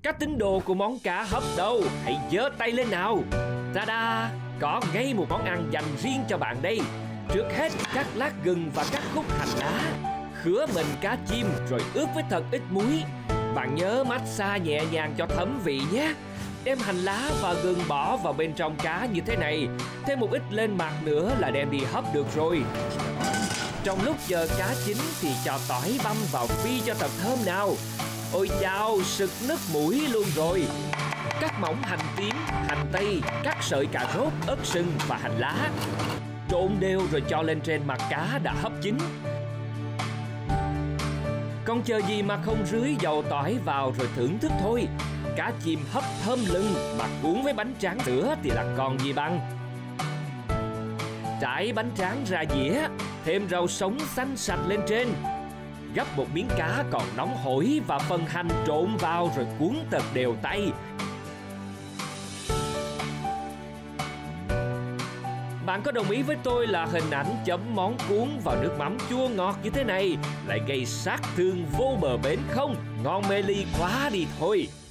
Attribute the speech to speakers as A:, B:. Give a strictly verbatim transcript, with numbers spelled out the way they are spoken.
A: Các tín đồ của món cá hấp đâu? Hãy giơ tay lên nào. Ta-da! Có ngay một món ăn dành riêng cho bạn đây. Trước hết, cắt lát gừng và cắt khúc hành lá. Khứa mình cá chim rồi ướp với thật ít muối. Bạn nhớ massage nhẹ nhàng cho thấm vị nhé. Đem hành lá và gừng bỏ vào bên trong cá như thế này. Thêm một ít lên mặt nữa là đem đi hấp được rồi. Trong lúc chờ cá chín thì cho tỏi băm vào phi cho thật thơm nào. Ôi chao, sực nức mũi luôn rồi. Cắt mỏng hành tím, hành tây, cắt sợi cà rốt, ớt sừng và hành lá. Trộn đều rồi cho lên trên mặt cá đã hấp chín. Còn chờ gì mà không rưới dầu tỏi vào rồi thưởng thức thôi. Cá chim hấp thơm lừng mà cuốn với bánh tráng nữa thì là còn gì bằng. Trải bánh tráng ra dĩa, thêm rau sống xanh sạch lên trên. Gắp một miếng cá còn nóng hổi và phần hành trộn vào rồi cuốn thật đều tay. Bạn có đồng ý với tôi là hình ảnh chấm món cuốn vào nước mắm chua ngọt như thế này lại gây sát thương vô bờ bến không? Ngon mê ly quá đi thôi.